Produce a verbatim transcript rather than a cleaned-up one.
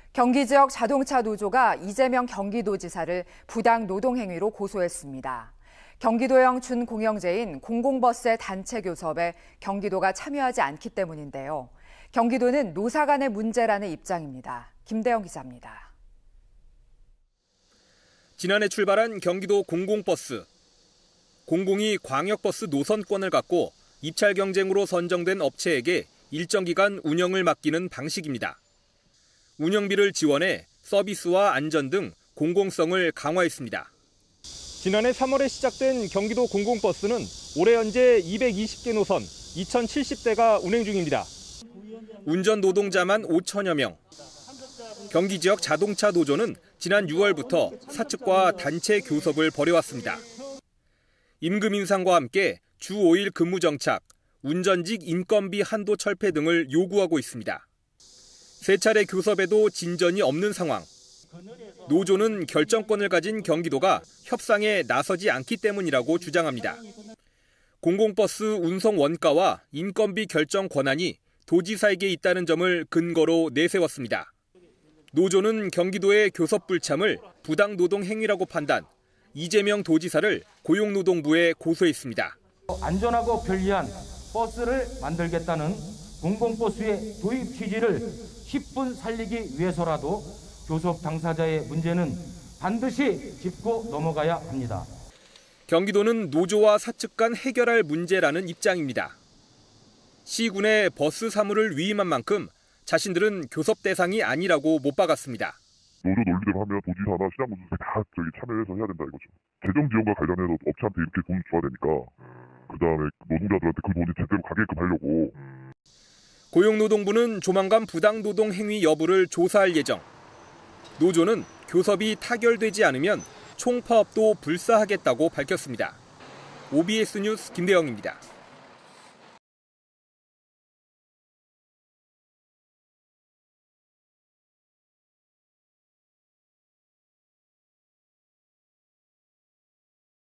경기 지역 자동차 노조가 이재명 경기도지사를 부당 노동행위로 고소했습니다. 경기도형 준공영제인 공공버스의 단체 교섭에 경기도가 참여하지 않기 때문인데요. 경기도는 노사 간의 문제라는 입장입니다. 김대영 기자입니다. 지난해 출발한 경기도 공공버스. 공공이 광역버스 노선권을 갖고 입찰 경쟁으로 선정된 업체에게 일정 기간 운영을 맡기는 방식입니다. 운영비를 지원해 서비스와 안전 등 공공성을 강화했습니다. 지난해 삼월에 시작된 경기도 공공버스는 올해 현재 이백이십 개 노선 이천칠십 대가 운행 중입니다. 운전 노동자만 오천여 명. 경기 지역 자동차 노조는 지난 유월부터 사측과 단체 교섭을 벌여왔습니다. 임금 인상과 함께 주 오 일 근무 정착, 운전직 인건비 한도 철폐 등을 요구하고 있습니다. 세 차례 교섭에도 진전이 없는 상황. 노조는 결정권을 가진 경기도가 협상에 나서지 않기 때문이라고 주장합니다. 공공버스 운송 원가와 인건비 결정 권한이 도지사에게 있다는 점을 근거로 내세웠습니다. 노조는 경기도의 교섭 불참을 부당 노동 행위라고 판단, 이재명 도지사를 고용노동부에 고소했습니다. 안전하고 편리한 버스를 만들겠다는 공공버스의 도입 취지를 십 분 살리기 위해서라도 교섭 당사자의 문제는 반드시 짚고 넘어가야 합니다. 경기도는 노조와 사측 간 해결할 문제라는 입장입니다. 시군에 버스 사무를 위임한 만큼 자신들은 교섭 대상이 아니라고 못 박았습니다. 노조 논리대로 하면 도지사나 시장군수들이 다 저기 참여해서 해야 된다 이거죠. 재정 지원과 관련해서 업체한테 이렇게 돈을 줘야 되니까 그다음에 노동자들한테 그 돈이 제대로 가게끔 하려고. 고용노동부는 조만간 부당노동 행위 여부를 조사할 예정. 노조는 교섭이 타결되지 않으면 총파업도 불사하겠다고 밝혔습니다. 오비에스 뉴스 김대영입니다.